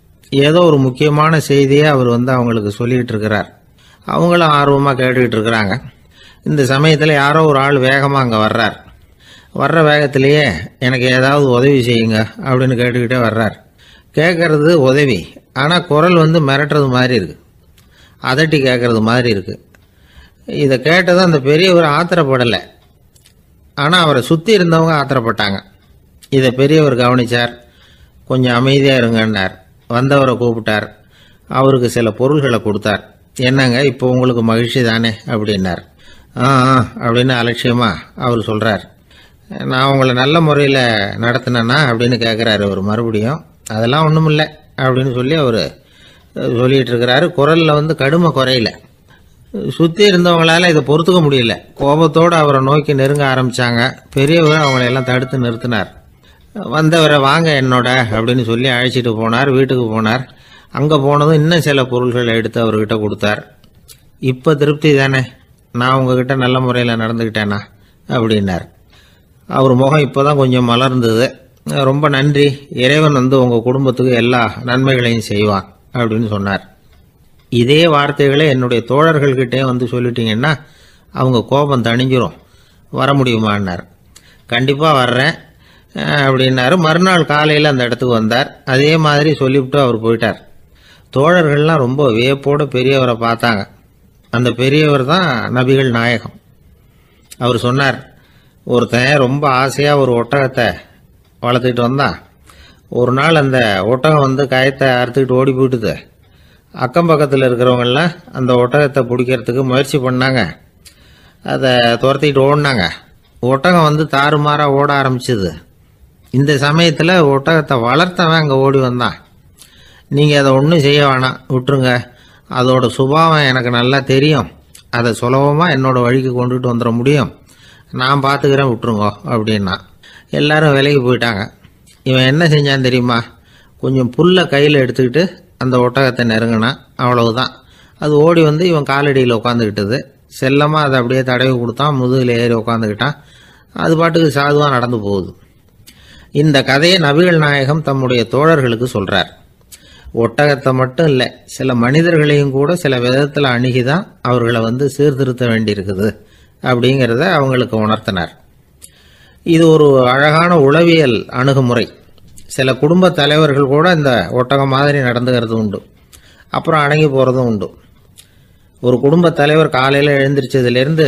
ஏதோ ஒரு முக்கியமான செய்தியை அவர் வந்து அவங்களுக்கு சொல்லிகிட்டு இருக்கிறார். அவங்களும் ஆர்வமாக கேட்டுக்கிட்டு இருக்கிறாங்க. இந்த சமயத்தில் யாரோ ஒரு ஆள் வேகமாக அங்கே வர்றார். வர்ற வேகத்திலேயே எனக்கு ஏதாவது உதவி செய்யுங்க அப்படின்னு கேட்டுக்கிட்டே வர்றார். கேட்கறது உதவி, ஆனால் குரல் வந்து மிரட்டுறது மாதிரி இருக்குது, அதட்டி கேட்கறது மாதிரி இருக்குது. இதை கேட்டதும் அந்த பெரியவர் ஆத்திரப்படலை. ஆனால் அவரை சுற்றி இருந்தவங்க ஆத்திரப்பட்டாங்க. இதை பெரியவர் கவனித்தார். கொஞ்சம் அமைதியாக இருங்கன்னார். வந்தவரை கூப்பிட்டார். அவருக்கு சில பொருள்களை கொடுத்தார். என்னங்க இப்போ உங்களுக்கு மகிழ்ச்சி தானே அப்படின்னார். ஆ ஆ அப்படின்னு அலட்சியமாக அவர் சொல்கிறார். நான் உங்களை நல்ல முறையில் நடத்தினேன்னா அப்படின்னு கேட்குறாரு அவர் மறுபடியும். அதெல்லாம் ஒன்றும் இல்லை அப்படின்னு சொல்லி அவர் சொல்லிகிட்டு இருக்கிறாரு. குரலில் வந்து கடுமை குறையில. சுற்றி இருந்தவங்களால இதை பொறுத்துக்க முடியல. கோபத்தோடு அவரை நோக்கி நெருங்க ஆரம்பித்தாங்க. பெரியவர் அவங்களையெல்லாம் தடுத்து நிறுத்தினார். வந்தவரை வாங்க என்னோட அப்படின்னு சொல்லி அழைச்சிட்டு போனார். வீட்டுக்கு போனார். அங்கே போனதும் இன்னும் சில பொருள்களை எடுத்து அவர்கிட்ட கொடுத்தார். இப்போ திருப்தி தானே, நான் உங்ககிட்ட நல்ல முறையில் நடந்துக்கிட்டேனா அப்படின்னார். அவர் முகம் இப்போ தான் கொஞ்சம் மலர்ந்தது. ரொம்ப நன்றி, இறைவன் வந்து உங்கள் குடும்பத்துக்கு எல்லா நன்மைகளையும் செய்வான் அப்படின்னு சொன்னார். இதே வார்த்தைகளை என்னுடைய தோழர்கள்கிட்டே வந்து சொல்லிட்டீங்கன்னா அவங்க கோபம் தணிஞ்சிரும், வர முடியுமான்னார். கண்டிப்பாக வர்றேன் அப்படின்னாரு. மறுநாள் காலையில் அந்த இடத்துக்கு வந்தார். அதே மாதிரி சொல்லிவிட்டு அவர் போயிட்டார். தோழர்கள்லாம் ரொம்ப வியப்போடு பெரியவரை பார்த்தாங்க. அந்த பெரியவர் தான் நபிகள் நாயகம். அவர் சொன்னார், ஒருத்தன் ரொம்ப ஆசையாக ஒரு ஒட்டகத்தை வளர்த்துக்கிட்டு வந்தான். ஒரு நாள் அந்த ஒட்டகம் வந்து கயத்தை அறுத்துக்கிட்டு ஓடி போயிட்டுது. அக்கம் பக்கத்தில் இருக்கிறவங்கெல்லாம் அந்த ஒட்டகத்தை பிடிக்கிறதுக்கு முயற்சி பண்ணாங்க. அதை துரத்திக்கிட்டு ஓடினாங்க. ஒட்டகம் வந்து தாறுமாறாக ஓட ஆரம்பிச்சுது. இந்த சமயத்தில் ஒட்டகத்தை வளர்த்தவன் அங்கே ஓடி வந்தான். நீங்கள் அதை ஒன்றும் செய்ய வேணாம், விட்டுருங்க. அதோட சுபாவம் எனக்கு நல்லா தெரியும். அதை சுலபமாக என்னோடய வழிக்கு கொண்டுட்டு வந்துட முடியும். நான் பார்த்துக்கிறேன், விட்டுருங்கோ அப்படின்னா. எல்லாரும் விலைக்கு போயிட்டாங்க. இவன் என்ன செஞ்சான் தெரியுமா? கொஞ்சம் புல்லை கையில் எடுத்துக்கிட்டு அந்த ஒட்டகத்தை நெருங்கினான். அவ்வளவுதான். அது ஓடி வந்து இவன் காலடியில் உட்காந்துக்கிட்டது. செல்லமாக அதை அப்படியே தடவி கொடுத்தான். முதுகில் ஏறி உட்காந்துக்கிட்டான். அது பாட்டுக்கு சாதுவாக நடந்து போகுது. இந்த கதையை நபிகள் நாயகம் தம்முடைய தோழர்களுக்கு சொல்கிறார். ஒட்டகத்தை மட்டும் இல்லை, சில மனிதர்களையும் கூட சில விதத்தில் அணுகி தான் அவர்களை வந்து சீர்திருத்த வேண்டியிருக்குது அப்படிங்கிறத அவங்களுக்கு உணர்த்தினார். இது ஒரு அழகான உளவியல் அணுகுமுறை. சில குடும்ப தலைவர்கள் கூட இந்த ஒட்டகம் மாதிரி நடந்துக்கிறது உண்டு. அப்புறம் அடங்கி போகிறதும் உண்டு. ஒரு குடும்ப தலைவர் காலையில் எழுந்திரிச்சதுலேருந்து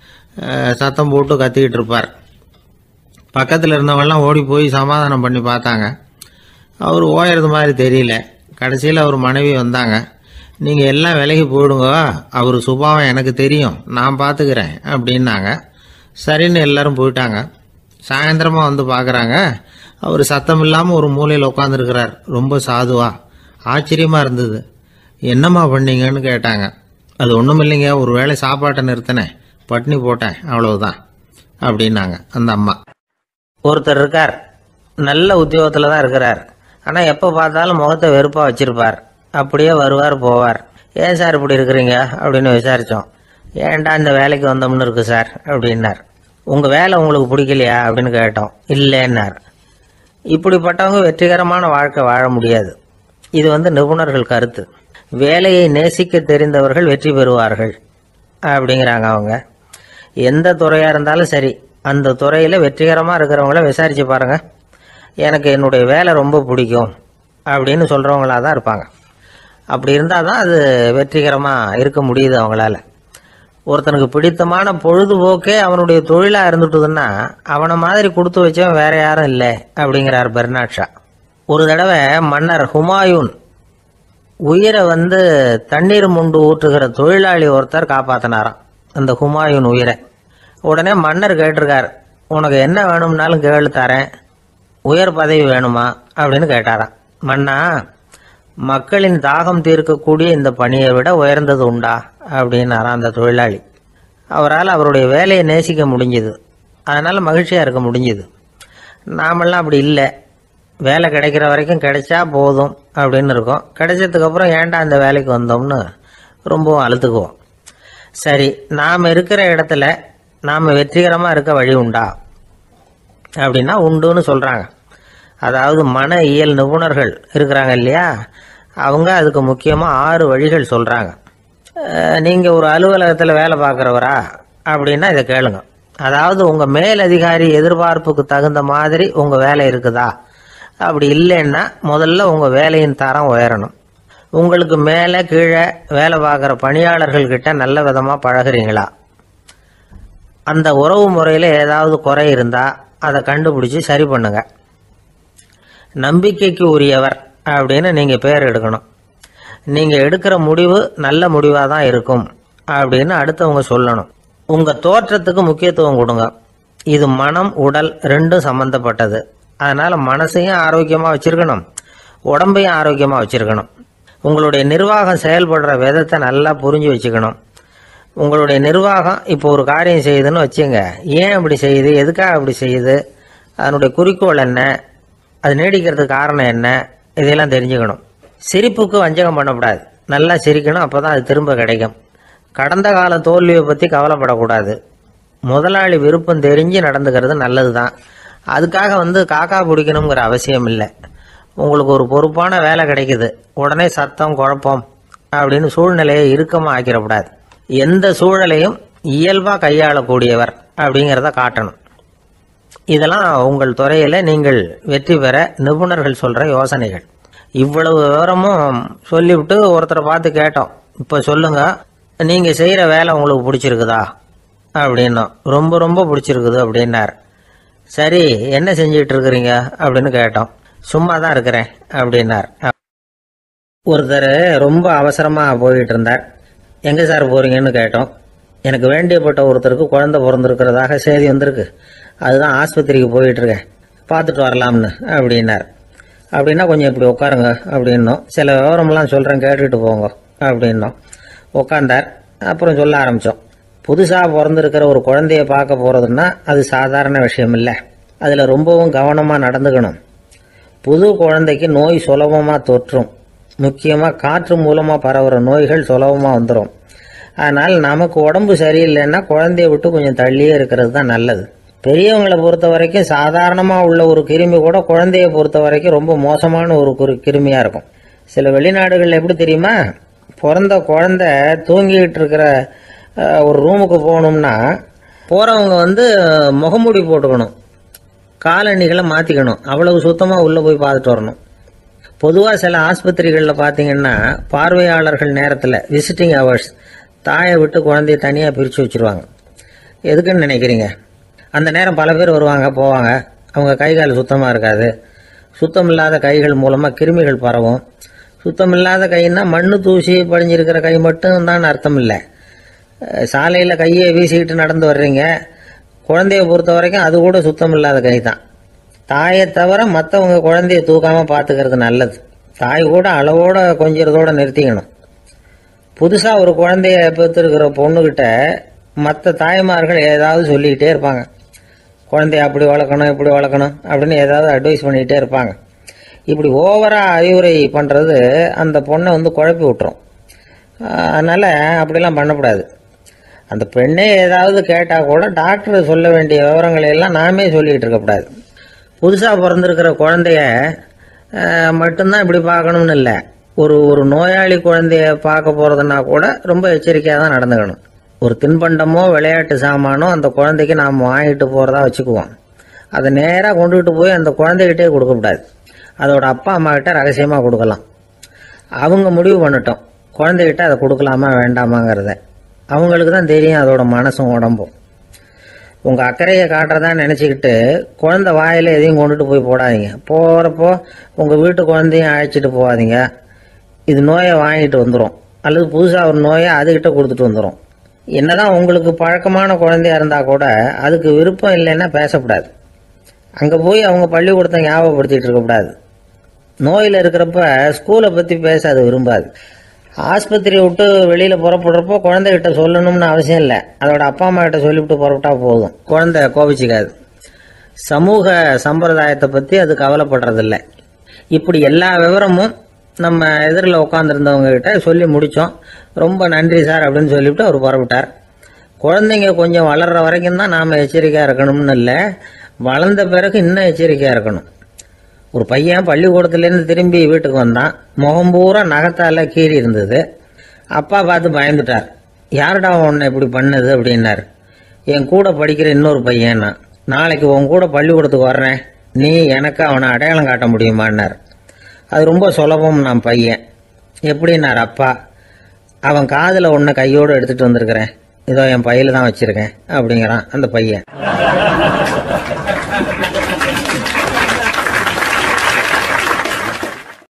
சத்தம் போட்டு கத்திக்கிட்டு இருப்பார். பக்கத்தில் இருந்தவங்கெல்லாம் ஓடி போய் சமாதானம் பண்ணி பார்த்தாங்க. அவர் ஓயறது மாதிரி தெரியல. கடைசியில் அவர் மனைவி வந்தாங்க. நீங்கள் எல்லாம் விலகி போயிடுங்க, அவர் சுபாவம் எனக்கு தெரியும், நான் பார்த்துக்கிறேன் அப்படின்னாங்க. சரின்னு எல்லாரும் போயிட்டாங்க. சாயந்தரமாக வந்து பார்க்குறாங்க, அவர் சத்தம் இல்லாமல் ஒரு மூலையில் உட்காந்துருக்கிறார். ரொம்ப சாதுவா. ஆச்சரியமாக இருந்தது. என்னம்மா பண்ணீங்கன்னு கேட்டாங்க. அது ஒன்றும் இல்லைங்க, ஒரு வேளை சாப்பாட்டை நிறுத்தினேன், பட்னி போட்டேன், அவ்வளவுதான் அப்படின்னாங்க அந்த அம்மா. ஒருத்தர் இருக்கார், நல்ல உத்தியோகத்தில் தான் இருக்கிறார். ஆனால் எப்போ பார்த்தாலும் முகத்தை வெறுப்பாக வச்சிருப்பார். அப்படியே வருவார் போவார். ஏன் சார் இப்படி இருக்கிறீங்க அப்படின்னு விசாரித்தோம். ஏன்டா இந்த வேலைக்கு வந்தோம்னு இருக்கு சார் அப்படின்னார். உங்கள் வேலை உங்களுக்கு பிடிக்கலையா அப்படின்னு கேட்டோம். இல்லைன்னார். இப்படிப்பட்டவங்க வெற்றிகரமான வாழ்க்கை வாழ முடியாது. இது வந்து நிபுணர்கள் கருத்து. வேலையை நேசிக்க தெரிந்தவர்கள் வெற்றி பெறுவார்கள் அப்படிங்கிறாங்க அவங்க. எந்த துறையாக இருந்தாலும் சரி, அந்த துறையில் வெற்றிகரமாக இருக்கிறவங்கள விசாரித்து பாருங்கள். எனக்கு என்னுடைய வேலை ரொம்ப பிடிக்கும் அப்படின்னு சொல்கிறவங்களாக தான் இருப்பாங்க. அப்படி இருந்தால் தான் அது வெற்றிகரமாக இருக்க முடியுது அவங்களால. ஒருத்தனுக்கு பிடித்தமான பொழுதுபோக்கே அவனுடைய தொழிலாக இருந்துட்டுதுன்னா அவனை மாதிரி கொடுத்து வச்சவன் வேற யாரும் இல்லை அப்படிங்கிறார் பெர்னாட் ஷா. ஒரு தடவை மன்னர் ஹுமாயூன் உயிரை வந்து தண்ணீர் முண்டு ஊற்றுகிற தொழிலாளி ஒருத்தர் காப்பாற்றினாராம் அந்த ஹுமாயூன் உயிரை. உடனே மன்னர் கேட்டிருக்கார், உனக்கு என்ன வேணும்னாலும் கேளு தரேன், உயர் பதவி வேணுமா அப்படின்னு கேட்டாராம். மன்னா, மக்களின் தாகம் தீர்க்கக்கூடிய இந்த பணியை விட உயர்ந்தது உண்டா அப்படின்னாராம் அந்த தொழிலாளி. அவரால் அவருடைய வேலையை நேசிக்க முடிஞ்சுது. அதனால் மகிழ்ச்சியாக இருக்க முடிஞ்சுது. நாமெல்லாம் அப்படி இல்லை. வேலை கிடைக்கிற வரைக்கும் கிடைச்சா போதும் அப்படின்னு இருக்கோம். கிடைச்சதுக்கப்புறம் ஏன்டா இந்த வேலைக்கு வந்தோம்னு ரொம்பவும் அழுத்துக்குவோம். சரி, நாம் இருக்கிற இடத்துல நாம் வெற்றிகரமாக இருக்க வழி உண்டா அப்படின்னா உண்டுன்னு சொல்கிறாங்க. அதாவது மன இயல் நிபுணர்கள் இருக்கிறாங்க இல்லையா, அவங்க அதுக்கு முக்கியமாக ஆறு வழிகள் சொல்கிறாங்க. நீங்கள் ஒரு அலுவலகத்தில் வேலை பார்க்குறவரா அப்படின்னா இதை கேளுங்க. அதாவது உங்கள் மேலதிகாரி எதிர்பார்ப்புக்கு தகுந்த மாதிரி உங்கள் வேலை இருக்குதா? அப்படி இல்லைன்னா முதல்ல உங்கள் வேலையின் தரம் உயரணும். உங்களுக்கு மேலே கீழே வேலை பார்க்குற பணியாளர்கள்கிட்ட நல்ல விதமாக பழகிறீங்களா? அந்த உறவு முறையில் ஏதாவது குறை இருந்தால் அதை கண்டுபிடிச்சி சரி பண்ணுங்க. நம்பிக்கைக்கு உரியவர் அப்படின்னு நீங்கள் பேர் எடுக்கணும். நீங்கள் எடுக்கிற முடிவு நல்ல முடிவாக தான் இருக்கும் அப்படின்னு அடுத்தவங்க சொல்லணும். உங்கள் தோற்றத்துக்கு முக்கியத்துவம் கொடுங்க. இது மனம் உடல் ரெண்டும் சம்பந்தப்பட்டது. அதனால் மனசையும் ஆரோக்கியமாக வச்சுருக்கணும், உடம்பையும் ஆரோக்கியமாக வச்சுருக்கணும். உங்களுடைய நிர்வாகம் செயல்படுற விதத்தை நல்லா புரிஞ்சு வச்சுக்கணும். உங்களுடைய நிர்வாகம் இப்போ ஒரு காரியம் செய்யுதுன்னு வச்சுங்க, ஏன் அப்படி செய்யுது, எதுக்காக அப்படி செய்யுது, அதனுடைய குறிக்கோள் என்ன, அது நீடிக்கிறதுக்கு காரணம் என்ன, இதெல்லாம் தெரிஞ்சுக்கணும். சிரிப்புக்கு வஞ்சகம் பண்ணக்கூடாது, நல்லா சிரிக்கணும், அப்போ தான் அது திரும்ப கிடைக்கும். கடந்த கால தோல்வியை பற்றி கவலைப்படக்கூடாது. முதலாளி விருப்பம் தெரிஞ்சு நடந்துக்கிறது நல்லது தான். அதுக்காக வந்து காக்கா பிடிக்கணுங்கிற அவசியம் இல்லை. உங்களுக்கு ஒரு பொறுப்பான வேலை கிடைக்குது, உடனே சத்தம் குழப்பம் அப்படின்னு சூழ்நிலையை இறுக்கமாக ஆக்கிடக்கூடாது. எந்த சூழலையும் இயல்பாக கையாளக்கூடியவர் அப்படிங்கிறத காட்டணும். இதெல்லாம் உங்கள் துறையில் நீங்கள் வெற்றி பெற நிபுணர்கள் சொல்கிற யோசனைகள். இவ்வளவு விவரமும் சொல்லிவிட்டு ஒருத்தரை பார்த்து கேட்டோம், இப்போ சொல்லுங்க, நீங்கள் செய்கிற வேலை உங்களுக்கு பிடிச்சிருக்குதா அப்படின்னோம். ரொம்ப ரொம்ப பிடிச்சிருக்குது அப்படின்னார். சரி, என்ன செஞ்சிட்டு இருக்கிறீங்க அப்படின்னு கேட்டோம். சும்மா தான் இருக்கிறேன் அப்படின்னார். ஒருத்தர் ரொம்ப அவசரமாக போயிட்டு இருந்தார். எங்கே சார் போகிறீங்கன்னு கேட்டோம். எனக்கு வேண்டியப்பட்ட ஒருத்தருக்கு குழந்தை பிறந்திருக்கிறதாக செய்தி வந்திருக்கு, அதுதான் ஆஸ்பத்திரிக்கு போயிட்டுருக்கேன், பார்த்துட்டு வரலாம்னு அப்படின்னார். அப்படின்னா கொஞ்சம் இப்படி உட்காருங்க அப்படின்னோம். சில விவரமெல்லாம் சொல்கிறேன், கேட்டுட்டு போங்க அப்படின்னோம். உட்காந்தார். அப்புறம் சொல்ல ஆரம்பித்தோம். புதுசாக பிறந்திருக்கிற ஒரு குழந்தைய பார்க்க போகிறதுன்னா அது சாதாரண விஷயம் இல்லை. அதில் ரொம்பவும் கவனமாக நடந்துக்கணும். புது குழந்தைக்கு நோய் சுலபமாக தொற்றும். முக்கியமாக காற்று மூலமாக பரவுகிற நோய்கள் சுலபமாக வந்துடும். அதனால் நமக்கு உடம்பு சரியில்லைன்னா குழந்தைய விட்டு கொஞ்சம் தள்ளியே இருக்கிறது தான் நல்லது. பெரியவங்களை பொறுத்த வரைக்கும் சாதாரணமாக உள்ள ஒரு கிருமி கூட குழந்தைய பொறுத்த வரைக்கும் ரொம்ப மோசமான ஒரு கிருமியாக இருக்கும். சில வெளிநாடுகளில் எப்படி தெரியுமா, பிறந்த குழந்தை தூங்கிட்டு இருக்கிற ஒரு ரூமுக்கு போகணும்னா போகிறவங்க வந்து முகமூடி போட்டுக்கணும், காலணிகளை மாற்றிக்கணும், அவ்வளவு சுத்தமாக உள்ளே போய் பார்த்துட்டு வரணும். பொதுவாக சில ஆஸ்பத்திரிகளில் பார்த்தீங்கன்னா பார்வையாளர்கள் நேரத்தில் விசிட்டிங் ஹவர்ஸ் தாயை விட்டு குழந்தைய தனியாக பிரித்து வச்சுருவாங்க. எதுக்குன்னு நினைக்கிறீங்க? அந்த நேரம் பல பேர் வருவாங்க போவாங்க, அவங்க கை கால் சுத்தமாக இருக்காது. சுத்தம் இல்லாத கைகள் மூலமாக கிருமிகள் பரவும். சுத்தம் இல்லாத கைன்னா மண்ணு தூசி படிஞ்சிருக்கிற கை மட்டும் தான் அர்த்தம் இல்லை. சாலையில் கையை வீசிக்கிட்டு நடந்து வர்றீங்க, குழந்தைய பொறுத்த வரைக்கும் அது கூட சுத்தம் இல்லாத கை தான். தாயை தவிர மற்றவங்க குழந்தைய தூக்காமல் பார்த்துக்கிறது நல்லது. தாய் கூட அளவோட கொஞ்சிறதோட நிறுத்திக்கணும். புதுசாக ஒரு குழந்தைய பெற்றுருக்கிற பொண்ணுக்கிட்ட மற்ற தாய்மார்கள் ஏதாவது சொல்லிக்கிட்டே இருப்பாங்க. குழந்தைய அப்படி வளர்க்கணும் இப்படி வளர்க்கணும் அப்படின்னு ஏதாவது அட்வைஸ் பண்ணிக்கிட்டே இருப்பாங்க. இப்படி ஓவராக அறிவுரை பண்ணுறது அந்த பொண்ணை வந்து குழப்பி விட்டுரும். அதனால் அப்படிலாம் பண்ணக்கூடாது. அந்த பெண்ணே ஏதாவது கேட்டால் கூட டாக்டர் சொல்ல வேண்டிய விவரங்களை எல்லாம் நாமே சொல்லிகிட்டு இருக்கக்கூடாது. புதுசாக பிறந்திருக்கிற குழந்தைய மட்டும்தான் இப்படி பார்க்கணும்னு இல்லை. ஒரு ஒரு நோயாளி குழந்தைய பார்க்க போகிறதுனா கூட ரொம்ப எச்சரிக்கையாக தான் நடந்துக்கணும். ஒரு தின்பண்டமோ விளையாட்டு சாமானோ அந்த குழந்தைக்கு நாம் வாங்கிட்டு போகிறதா வச்சுக்குவோம். அதை நேராக கொண்டுகிட்டு போய் அந்த குழந்தைகிட்டே கொடுக்கக்கூடாது. அதோட அப்பா அம்மா கிட்ட ரகசியமாக கொடுக்கலாம். அவங்க முடிவு பண்ணட்டும் குழந்தைகிட்ட அதை கொடுக்கலாமா வேண்டாமாங்கிறத. அவங்களுக்கு தான் தெரியும் அதோட மனசும் உடம்பும். உங்கள் அக்கறையை காட்டுறதா நினச்சிக்கிட்டு குழந்தை வாயில் எதையும் கொண்டுட்டு போய் போடாதீங்க. போகிறப்போ உங்கள் வீட்டு குழந்தையும் அழைச்சிட்டு போகாதீங்க. இது நோயை வாங்கிட்டு வந்துடும், அல்லது புதுசாக ஒரு நோயை அதுக்கிட்ட கொடுத்துட்டு வந்துடும். என்னதான் உங்களுக்கு பழக்கமான குழந்தையா இருந்தால் கூட அதுக்கு விருப்பம் இல்லைன்னா பேசக்கூடாது. அங்கே போய் அவங்க பள்ளிக்கூடத்தை ஞாபகப்படுத்திகிட்டு இருக்கக்கூடாது. நோயில் இருக்கிறப்ப ஸ்கூலை பற்றி பேச அது விரும்பாது. ஆஸ்பத்திரியை விட்டு வெளியில் புறப்படுறப்போ குழந்தைகிட்ட சொல்லணும்னு அவசியம் இல்லை. அதோட அப்பா அம்மா கிட்ட சொல்லிவிட்டு புறப்பட்டா போதும், குழந்தை கோபிச்சிக்காது. சமூக சம்பிரதாயத்தை பற்றி அது கவலைப்படுறதில்லை. இப்படி எல்லா விவரமும் நம்ம எதிரில் உட்காந்துருந்தவங்க கிட்ட சொல்லி முடித்தோம். ரொம்ப நன்றி சார் அப்படின்னு சொல்லிவிட்டு அவர் புறப்பட்டார். குழந்தைங்க கொஞ்சம் வளர்கிற வரைக்கும் தான் நாம் எச்சரிக்கையாக இருக்கணும்னு இல்லை, வளர்ந்த பிறகு இன்னும் எச்சரிக்கையாக இருக்கணும். ஒரு பையன் பள்ளிக்கூடத்துலேருந்து திரும்பி வீட்டுக்கு வந்தான். முகம் பூரா நகத்தால் கீறி இருந்தது. அப்பா பார்த்து பயந்துட்டார். யாருடா உன்னை இப்படி பண்ணுது அப்படின்னார். என் கூட படிக்கிற இன்னொரு பையன். நாளைக்கு உன் கூட பள்ளிக்கூடத்துக்கு வர்றேன், நீ எனக்கு அவனை அடையாளம் காட்ட முடியுமான்னார். அது ரொம்ப சுலபம் நான் பையன். எப்படின்னார் அப்பா. அவன் காதில் ஒன்றை கையோடு எடுத்துகிட்டு வந்திருக்கிறேன், இதோ என் பையில தான் வச்சுருக்கேன் அப்படிங்கிறான் அந்த பையன்.